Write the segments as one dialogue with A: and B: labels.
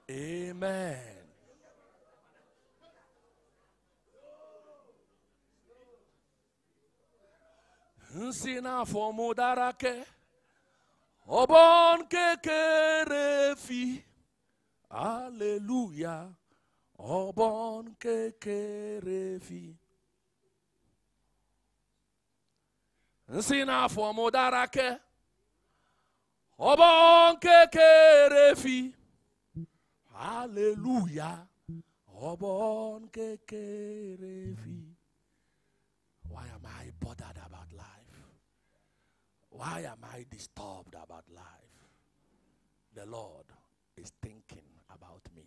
A: Amen. Nsina fomu darake obon kekerefi. Hallelujah. Obon kekerefi. Nsina fomu darake obon kekerefi. Hallelujah. Obon kekerefi. Why am I bothered about life? Why am I disturbed about life? The Lord is thinking about me.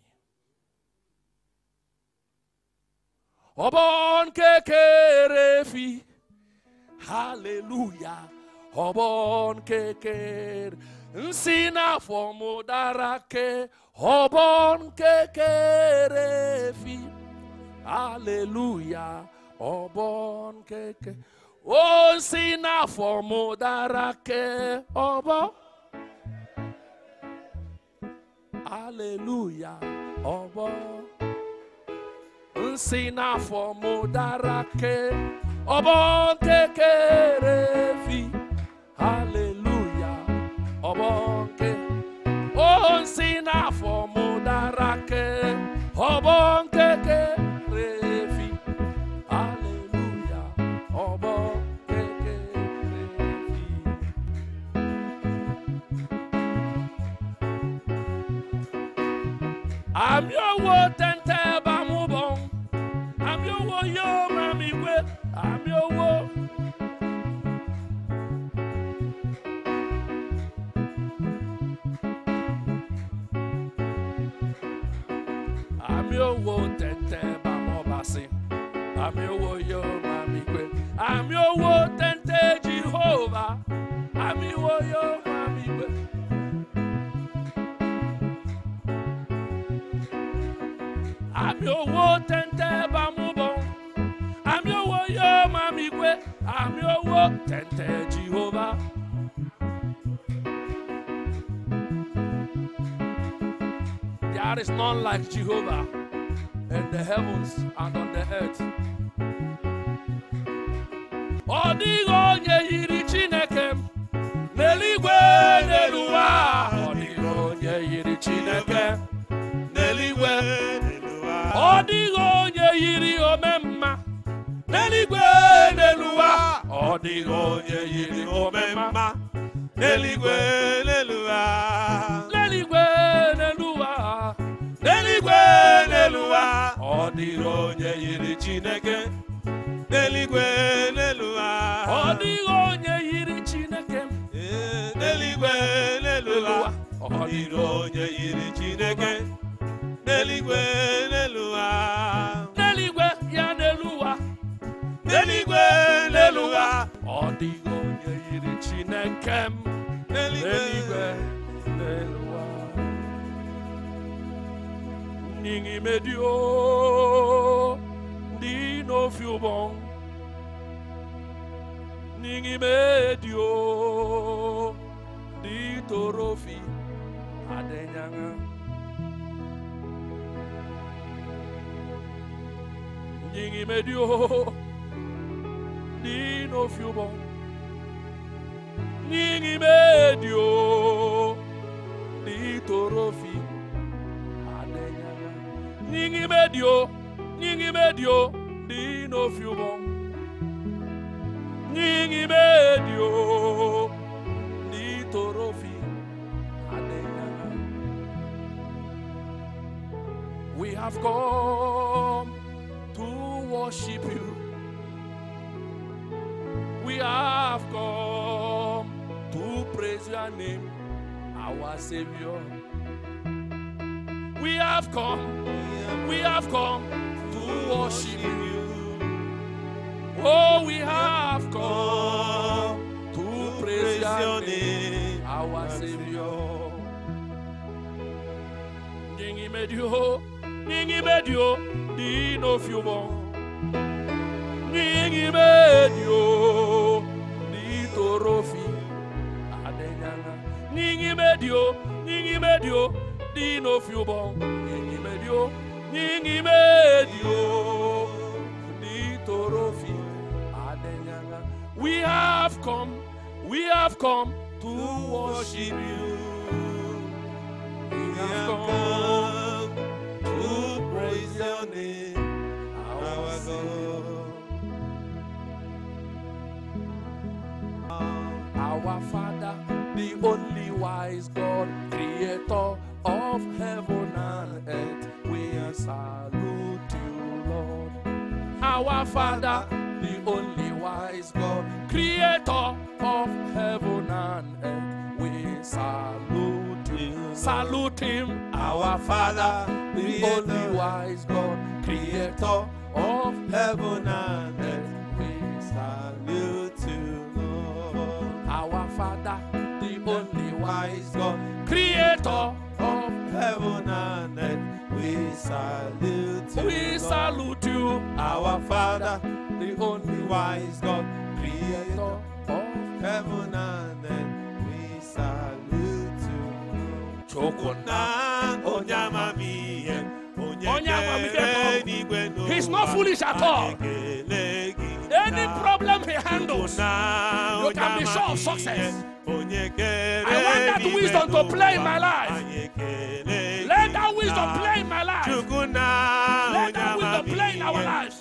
A: Obon kekerefi. Hallelujah. Obon kekerefi. Nsina fomu darake. Obon kekerefi. Hallelujah. Obon keke. Oh, nsina fomu darake. Obon. Hallelujah. Obon. Nsina fomu darake. Obon kekerefi. Hallelujah. Obon ke. Oh, nsina fomu darake. Obon kekerefi. Hallelujah. Obon kekerefi. I'm your word and tebamubon. I'm your word, yo, mami, I'm your word. I'm your word and tebamobasi. I'm your word, yo, mami, I'm your word and Jehovah. I'm your word, yo, mami, I'm your word and tebamubon. I'm your word, yo, mami, I'm your word and Jehovah. There is none like Jehovah in the heavens and on the earth. Odigo nye yiri Chineke neligwe neluwa. Odigo nye yiri Chineke neligwe neluwa. Odigo nye yiri omemma neligwe neluwa. Odigo nye yiri omemma neligwe neluwa. Neligwe neluwa. Neligwe neluwa. Odigo nye yiri Chineke neligwe neluwa. Odigo nye yiri Chineke neligwe neluwa. Odigo nye yiri Chineke neligwe neluwa. Neligwe ya neluwa. Neligwe neluwa. Odigo nye yiri Chineke neligwe neluwa. Ningi medio di no fiubon. Ningi medio di torofi adenyanga. Ningi medio di no fiubon. Ningi medio di torofi adenyanga. Ningi medio di no fiubon. Ningi medio di torofi adenyanga. We have come to worship you. We have come to praise your name, our Savior. We have come to worship you. Oh, we have come to praise your name, our Savior. Ningi medio, di no fiubon. Ningi medio, di torofi adenyanga. Ningi medio, di no fubo. Nyingi medio. Nyingi medio. Di torofi. Adenyanga. We have come to worship you. We have come to praise your name, our God. Our Father, the only wise God, creator of heaven and earth, we salute you, Lord. Our Father, the only wise God, creator of heaven and earth, we salute him. Salute him, our Father, the only wise God, creator of heaven and earth, we salute you, Lord. Our Father, the only wise God, creator of heaven and earth, we salute you. We salute you, our Father, the only wise God, creator of heaven and earth, we salute you. Chokona onyamamiye, he's not foolish at all. Any problem he handles, you can be sure of success. I want that wisdom to play in my life. Let that wisdom play in my life. Let that wisdom play in our lives.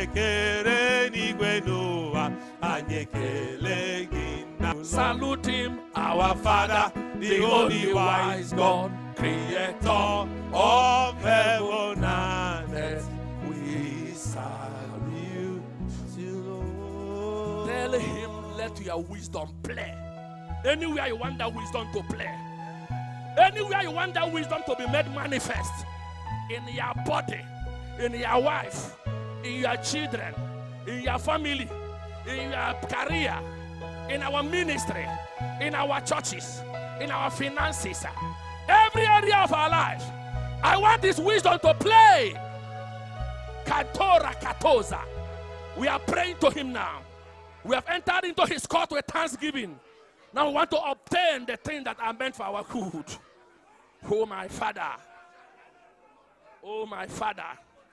A: Salute him, our Father, the only wise God, creator of heaven and earth. We salute you, Lord. Tell him, let your wisdom play. Anywhere you want that wisdom to play, anywhere you want that wisdom to be made manifest, in your body, in your wife, in your children, in your family, in your career, in our ministry, in our churches, in our finances, every area of our lives. I want this wisdom to play. Katora Katoza. We are praying to him now. We have entered into his court with thanksgiving. Now we want to obtain the things that are meant for our good. Oh, my Father. Oh, my Father.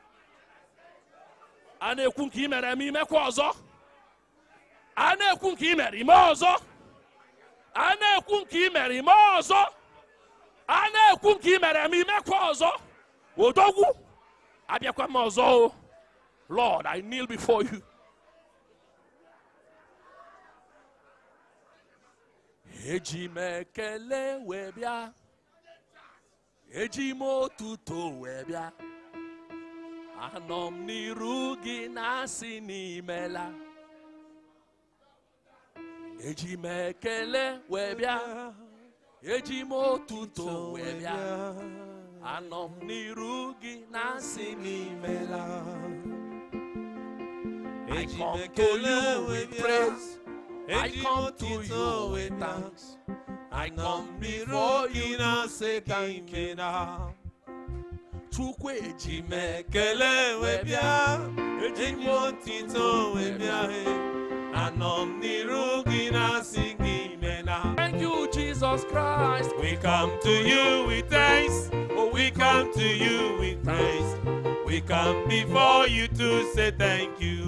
A: Ane kunki mere mi me kwazo. Ane kunki mere mozo. Ane kunki mere mozo. Ane kunki mere mi me kwazo. Odogu. Abiakwa mozo. Lord, I kneel before you. Ejimekele webia. Ejimo tuto webia. Anom nirugi nasi nimela. Ejimekele webia. Ejimo tuto webia. Anom nirugi nasi nimela. I come to you with praise. I come to you with thanks. I come before you and say thank you now. Chukwe ejimekele webia, ejimo tito webia he, anom nirugi na singi mena. Thank you, Jesus Christ. We come to you with thanks. Oh, we come to you with praise. We come before you to say thank you.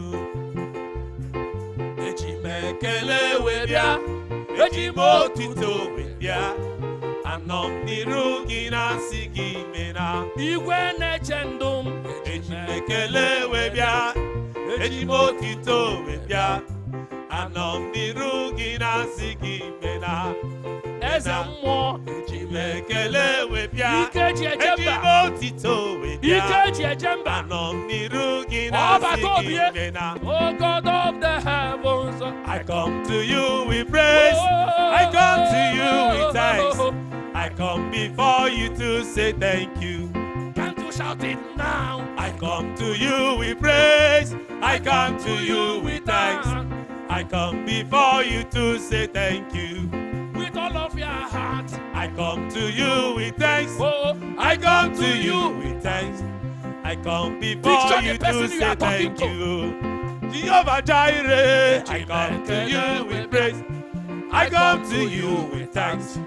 A: Ejimekele webia, ejimo tito webia, anom nirugi na singi mena. Igwe nechendum, ejimekele webia, ejimo tito webia, anom nirugi na singi mena. Ezamo, ejimekele webia, ejimo tito webia, anom nirugi na singi mena. Oh God of the heavens, I come to you with praise. I come to you with thanks. I come before you to say thank you. Can't you shout it now? I come to you with praise. I come to you with thanks. I come before you to say thank you. With all of your heart, I come to you with thanks. Oh, I come to you with thanks. I come before you to say thank you. Jehovah Jireh, I come to you with praise. I come to you with thanks.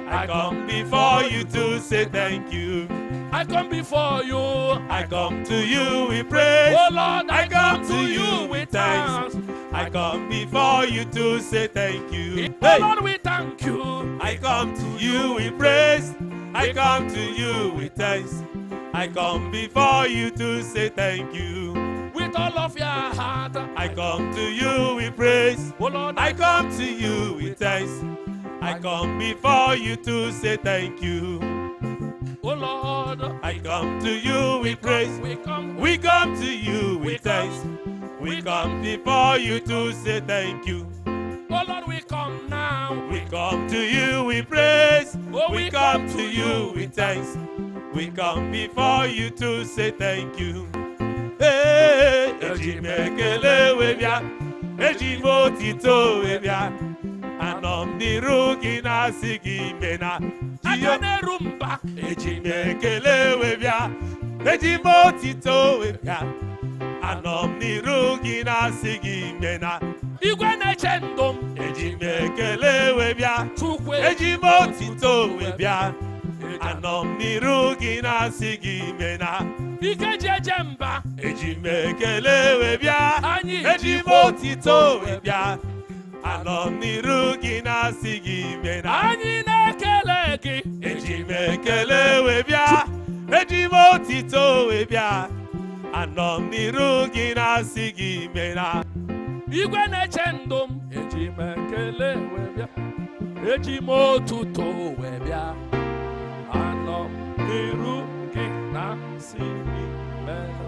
B: I come before you to say thank you.
A: I come before you.
B: I come to you with praise.
A: Oh Lord,
B: I come to you with thanks. I come before you to say thank you.
A: Oh Lord, we thank you.
B: I come to you with praise. I come to you with thanks. I come before you to say thank you.
A: With all of your heart,
B: I come to you with praise.
A: oh Lord,
B: I come to you with thanks. I come before you to say thank you.
A: oh Lord,
B: I come to you with praise.
A: we come
B: to you with thanks. We come before you to say thank you.
A: oh Lord, we come now.
B: We come to you with praise.
A: Oh,
B: We come to you with thanks. We come before you to say thank you. Hey, eji mekele webia, eji motito webia. Anom n'iru gị na-asị gị mena.
A: Agane rumba,
B: Eji mekele webia, eji motito webia. Anom n'iru gị na-asị gị mena.
A: igwe na-eche ndụ m,
B: Eji mekele webia,
A: Chukwu
B: eji motito webia. Anom n'iru gị na-asị gị mena.
A: ike ji eje mba,
B: Eji mekele webia,
A: Anyị
B: eji motito webia. Anom n'iru gị na-asị gị mena.
A: anyị na-ekele gị.
B: Eji mekele webia, eji motito webia. Anom n'iru gị na-asị gị mena.
A: igwe na-eche ndụ m, eji m ekele wee bịa, eji m otuto wee bịa, anọ m n'iru gị na-asị gị mena.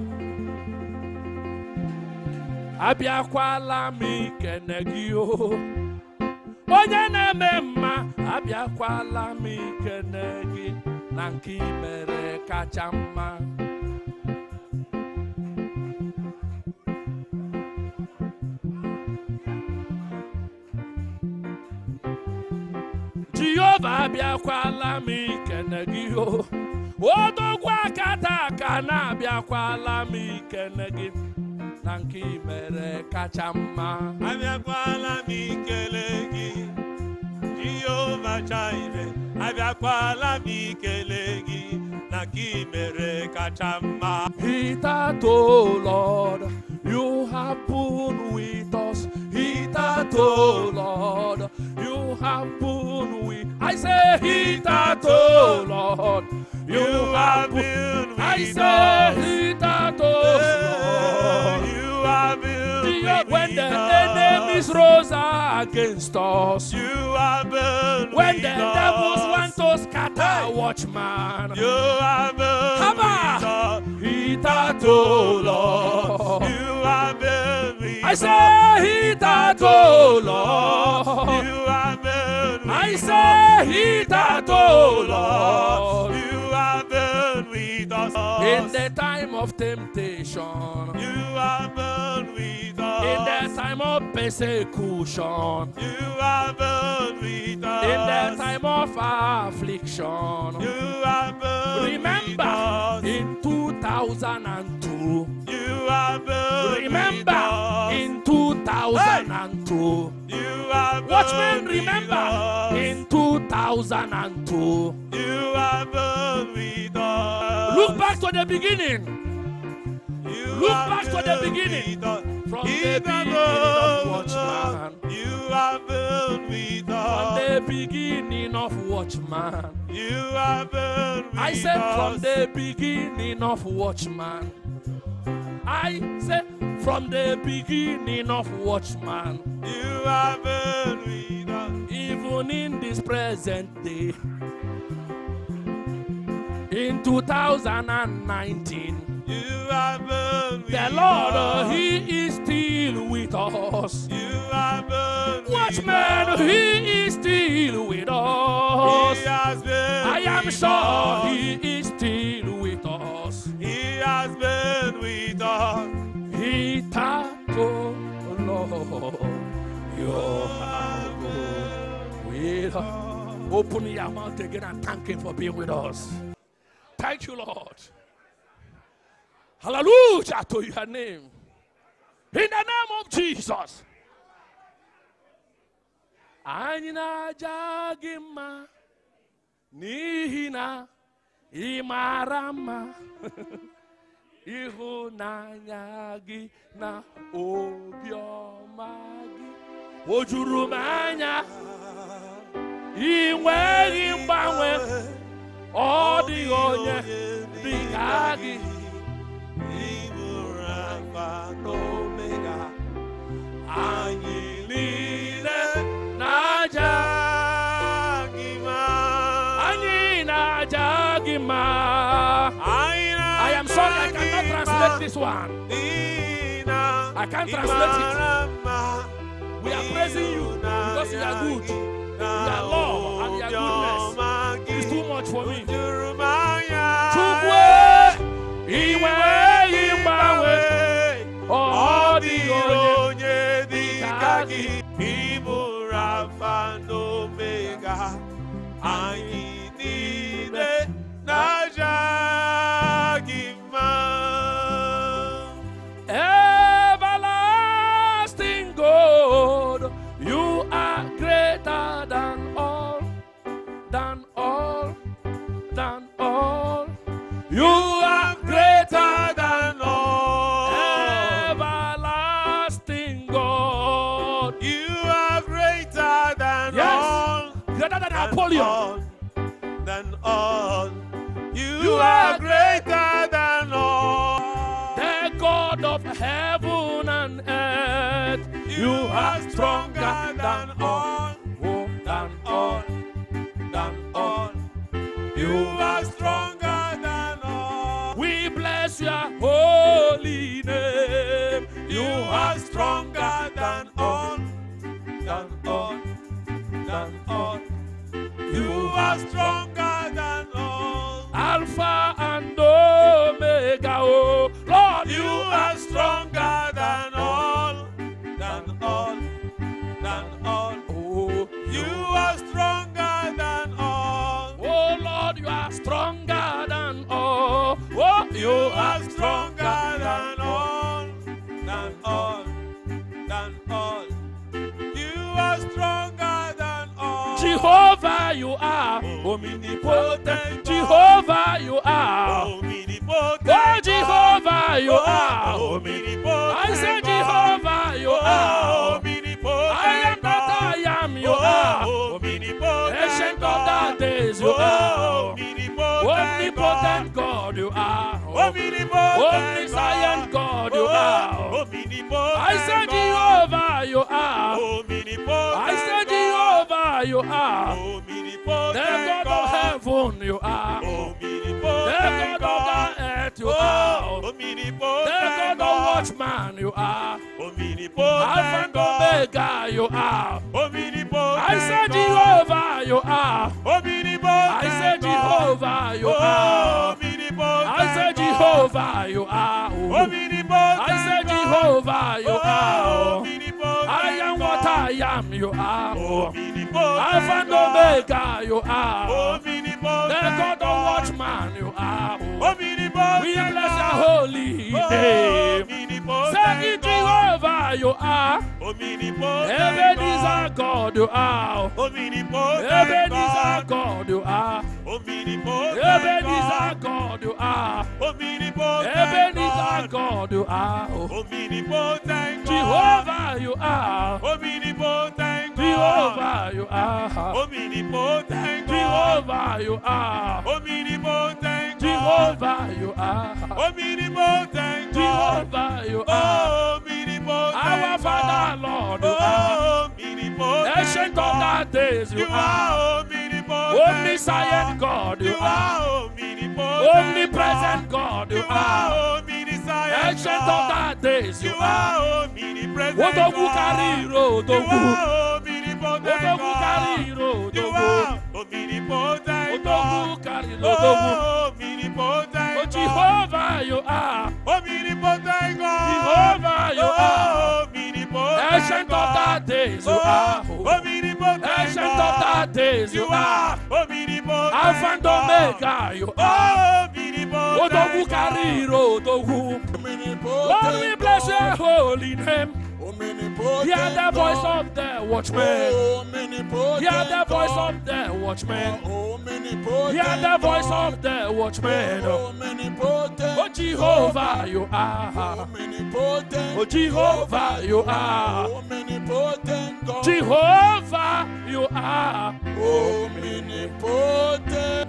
A: Abịakwala m ikene gị o, onye na-eme mma. Abịakwala m ikene gị na nke i mere kacha mma. Jehova abịakwala m ikene gị o, odogwu akata aka na-abịakwala m ikene gị na nke i mere kacha mma.
B: Abịakwala m ikele gị, Jehova Jireh. Abịakwala m ikele gị na nke i mere kacha mma.
A: Hitherto, Lord, you have been with us. Hitherto, Lord, you have been with. I say, hitherto, Lord, you have been with us. I say, hitherto, Lord,
B: You have been with
A: when the
B: us.
A: enemies rose against us,
B: You have been
A: when
B: with
A: the
B: us.
A: devils want to scatter, watchman,
B: You have been
A: Haba!
B: with us.
A: hitherto, Lord.
B: You have been with
A: I
B: us.
A: say, hitherto, Lord.
B: You have been with
A: I
B: us.
A: say, hitherto, Lord.
B: You have been with us.
A: In the time of temptation,
B: You have been with us.
A: in the time of persecution,
B: You have been with us.
A: in the time of affliction,
B: You have been
A: remember
B: with us.
A: in 2002,
B: You have been
A: remember
B: with us.
A: in 2002,
B: You have
A: watchmen,
B: been with
A: remember
B: us.
A: in 2002.
B: You have been with us.
A: Look back to the beginning.
B: You
A: Look
B: have
A: back to the
B: been
A: beginning.
B: with us.
A: From
B: In
A: the beginning of Watchman.
B: You have been with
A: From
B: us.
A: the beginning of Watchman.
B: You have been with us.
A: I said from the beginning of Watchman. I said from the beginning of Watchman.
B: You have been with us.
A: Even in this present day. In 2019.
B: You have been with
A: The Lord,
B: us.
A: He is still with us.
B: You have been
A: Watchman,
B: with us.
A: He is still with us.
B: He has been
A: I am
B: with
A: sure
B: us.
A: He is still with us.
B: He has been with us.
A: Hitherto, Lord, you have been with us. Open your mouth again and thank Him for being with us. Thank you, Lord. Hallelujah to your name. In the name of Jesus. Anyị na-aja gị mma, Nihina Imarama Ihunanya gi na obioma gi ojuru manya inweghị mgbanwe ọ dịghị onye dị ka gị ịbụrụ Alfa na Omega anyị niile na-aja gị mma anyị na-aja gị mma. I am sorry, I cannot translate this one. I can't translate it. We are praising you because you are good. Your love and your goodness is too much for me. Chukwe, iwe imbawe, odi onye dikagi, ibu Alfa na Omega, anyị niile na-aja gị mma. Everlasting God, you are greater than all, than all, than all. You are greater than all. Everlasting God, you are greater than all. Greater than Napoleon. Than all. You are greater than all. The God of heaven and earth. You are stronger than all. Oh, than all. Than all. You are stronger than all. We bless your holy name. You are stronger than all. Than all. Than all. You are stronger than all. Alpha and Omega, oh Lord, you are stronger than all. Than all. Than all. Oh, you are stronger than all. Oh Lord, you are stronger than all. Oh, you are stronger than all. Than all. Than all. You are stronger than all. Jehovah, you are omnipotent. Jehovah, you are omnipotent. Oh, Jehovah, you are omnipotent. I say, Jehovah, you are omnipotent. I am that I am. You are omnipotent. Ancient of the days, you are omnipotent. God, you are omnipotent. Omniscient God, you are omnipotent. I say, Jehovah, you are omnipotent. I say, Jehovah, you are omnipotent. The God of heaven, you are omnipotent. The God of the earth, you are omnipotent. The God of watchman, you are omnipotent. Alpha and Omega, you are omnipotent. I say, Jehovah, you are omnipotent. I say, Jehovah, you are omnipotent. I say, Jehovah, you are omnipotent. I say, Jehovah, you are omnipotent. I am what I am, you are omnipotent. Alpha and Omega, you are omnipotent. The God of watchman, you are omnipotent. We bless your holy name. Say it, Jehovah, you are omnipotent. Ebenezer God, you are omnipotent. Ebenezer God, you are omnipotent. Ebenezer God, you are omnipotent. Ebenezer God, you are omnipotent. Jehovah, you are omnipotent. Jehovah, you are omnipotent. Jehovah, you are omnipotent. Jehovah, you are omnipotent. Jehovah, you are omnipotent. Our Father, Lord, you are omnipotent. Ancient of the days, you are omnipotent. Omniscient God, you are omnipotent. Omnipresent God, you are omniscient. Ancient of the days, you are omnipresent. Odogu kariro, odogu. Odogu kariro, odogu. Omnipotent. Odogu kariro, odogu. Omnipotent. Oh, Jehovah, you are omnipotent God. Jehovah, you are omnipotent. Ancient of the days, you are omnipotent. Ancient of the days, you are omnipotent. Alpha and Omega, you are omnipotent. Odogu kariro, odogu. Lord, we bless your holy name. Omnipotent Hear the voice of the watchman. Omnipotent Hear the voice of the watchman. Omnipotent Hear the voice of the watchman. Omnipotent Oh Jehovah, you are. Omnipotent Oh Jehovah, you are. Omnipotent God. Jehovah, you are. Omnipotent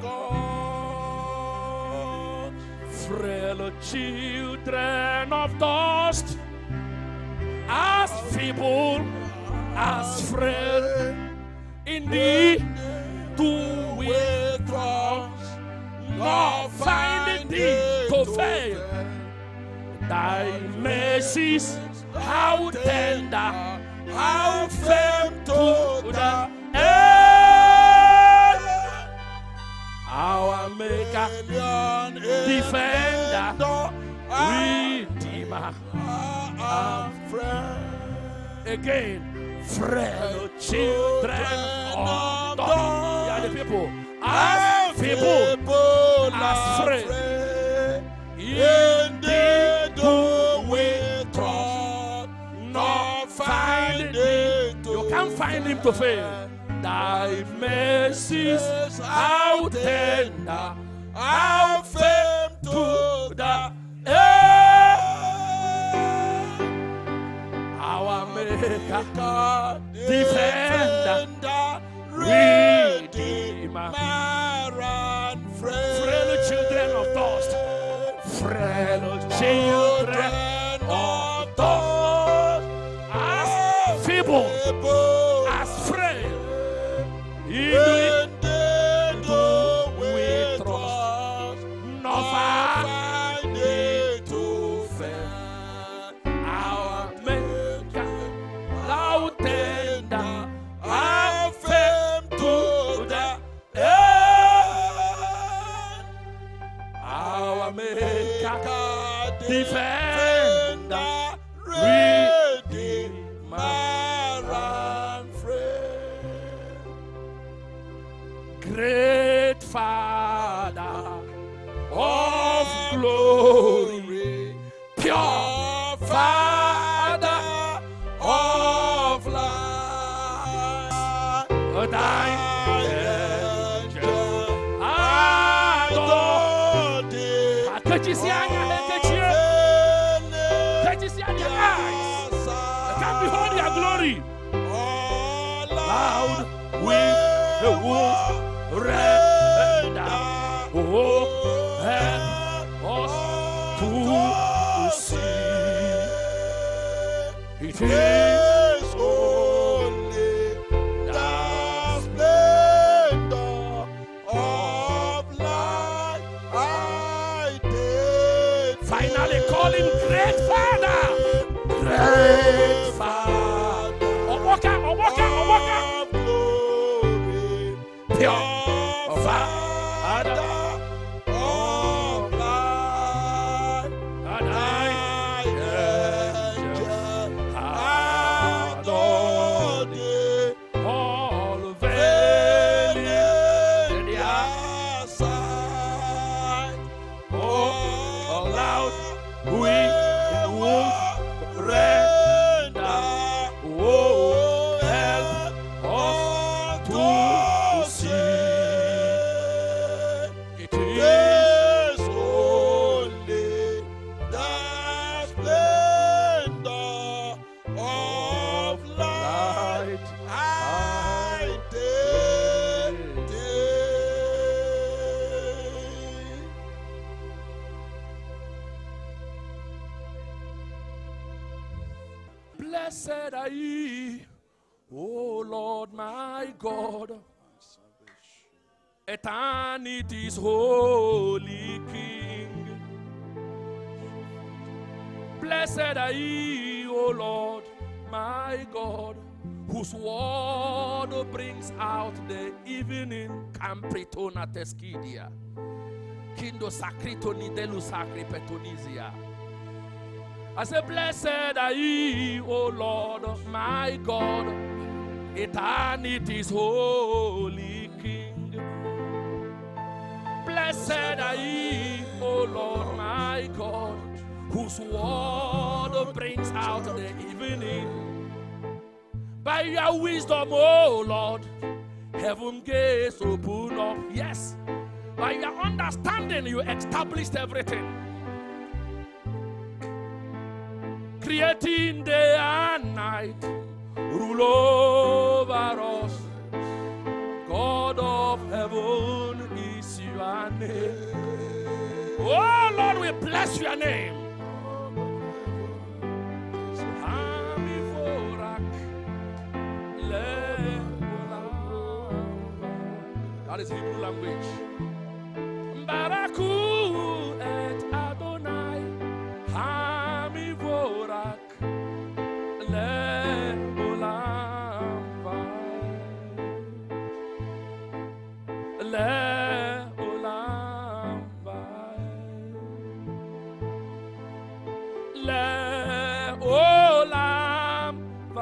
A: God. Frail children of dust, as feeble, as frail, indeed, do we trust, nor find thee to fail. Thy mercies, how tender, how firm to the end. Our Maker, Defender, Redeemer, and friend. Again, frail children of God. Yeah, the people as feeble, as frail. Indeed, do we trust, not find him. You can't find him to fail. Thy mercies, how tender, how firm to the end. Our Maker, Defender, Redeemer, and frail children of dust, frail children of dust, as feeble, as frail. Indeed, do we trust, not find it to fail. Our Maker, thou tender, how firm to the end. Our Maker, Defender, Redeemer, and friend. Great Father of glory, pure Father of light, thine angels adore thee. Can't you see your eyes? Can't behold your glory. Loud with the wolf render, oh, help us to see. It is only the splendor of light I did. Finally call him Great Father. Great Father. Owoka. Pure Father of light, and I adore thee, all valiant in their sight, all loud we will render, oh, help us to see. It is only the splendor of light I did. Blessed are ye, O Lord my God, eternity's holy King. Blessed are ye, O Lord my God, whose word brings out the evening. Campritona tescidia, Kindo sacritoni delu sacri petonisia. I say, blessed are ye, O Lord my God, eternity's holy King. Blessed are ye, O Lord my God, whose word shadow brings out the evening. By your wisdom, oh Lord, heaven gates open up. Yes. By your understanding, you established everything. Creating day and night, rule over us. God of heaven is your name. Oh Lord, we bless your name. That is Hebrew language. Baraku et Adonai Hamivorak Le Olam Le Olam Le Olam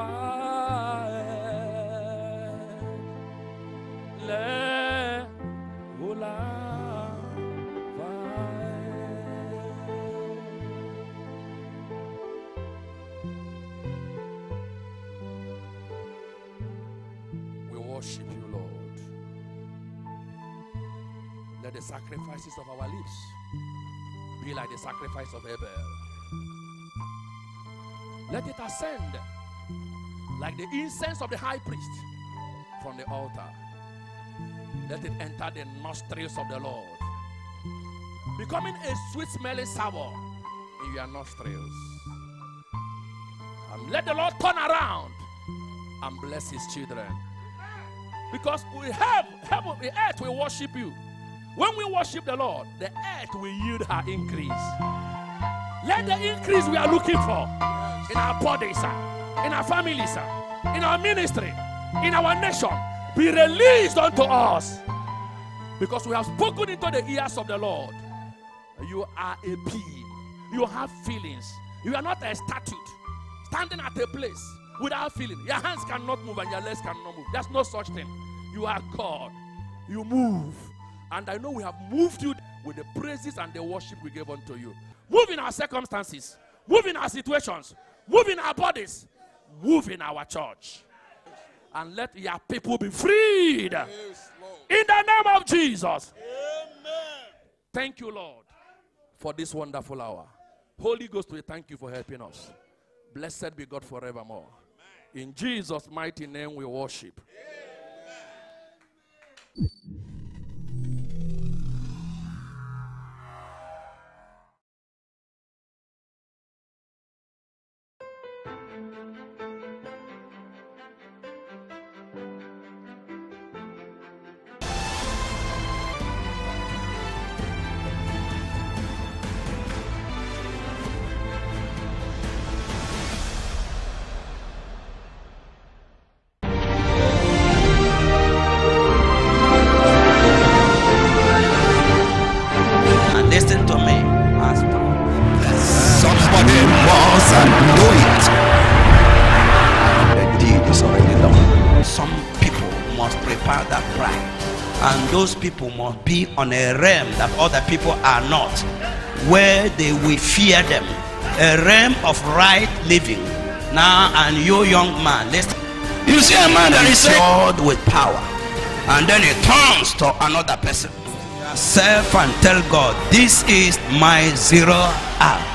A: Le we worship you, Lord. Let the sacrifices of our lips be like the sacrifice of Abel. Let it ascend like the incense of the high priest from the altar. Let it enter the nostrils of the Lord, becoming a sweet-smelling savour in your nostrils. And let the Lord turn around and bless his children. Because we have heaven, the earth will worship you. When we worship the Lord, the earth will yield her increase. Let the increase we are looking for in our bodies, in our families, in our ministry, in our nation, be released unto us, because we have spoken into the ears of the Lord. You are a being. You have feelings. You are not a statue standing at a place without feeling. Your hands cannot move and your legs cannot move. There's no such thing. You are God. You move. And I know we have moved you with the praises and the worship we gave unto you. Move in our circumstances. Move in our situations. Move in our bodies. Move in our church. And let your people be freed. Yes, in the name of Jesus. Amen. Thank you, Lord, for this wonderful hour. Holy Ghost, we thank you for helping us. Blessed be God forevermore. Amen. In Jesus' mighty name we worship. Amen.
C: Those people must be on a realm that other people are not, where they will fear them, a realm of right living. Now, and you young man, listen. You see a man that is filled with power, and then he turns to another person, yourself, and tell God, this is my 0 hour.